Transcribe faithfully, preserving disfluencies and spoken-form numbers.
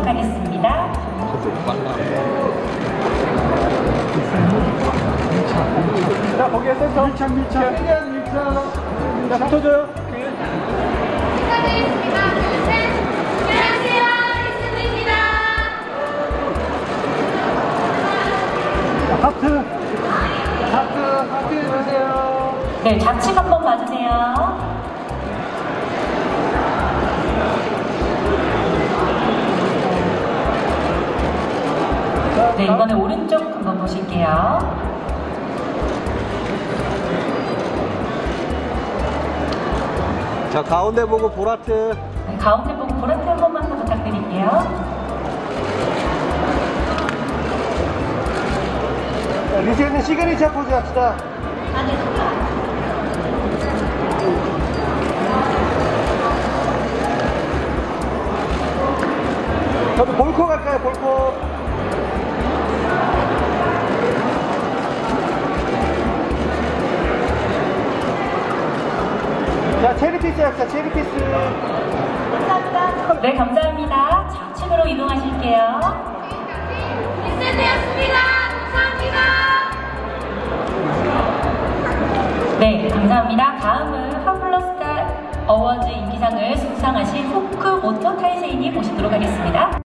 모시도록 하겠습니다. 자, 거기에 센터. 밀착, 밀착. 밀착, 밀착. 자, 붙어줘요. 축하드리겠습니다. 둘, 셋. 안녕하세요. 이승우입니다. 하트. 하트, 하트 해주세요. 네, 좌측 한번 봐주세요. 네, 이번에 오른쪽 한번 보실게요. 자, 가운데 보고 보라트. 네, 가운데 보고 보라트 한 번만 더 부탁드릴게요. 자, 리셋는 시그니처 포즈 합시다. 저도 볼코 갈까요, 볼코? 자, 체리피스 합시다, 체리피스. 감사합니다. 네, 감사합니다. 좌측으로 이동하실게요. 리셋되었습니다. 감사합니다. 네, 감사합니다. 다음은 파블러스타 어워즈 인기상을 수상하신 후크 모토 타이세이님 모시도록 하겠습니다.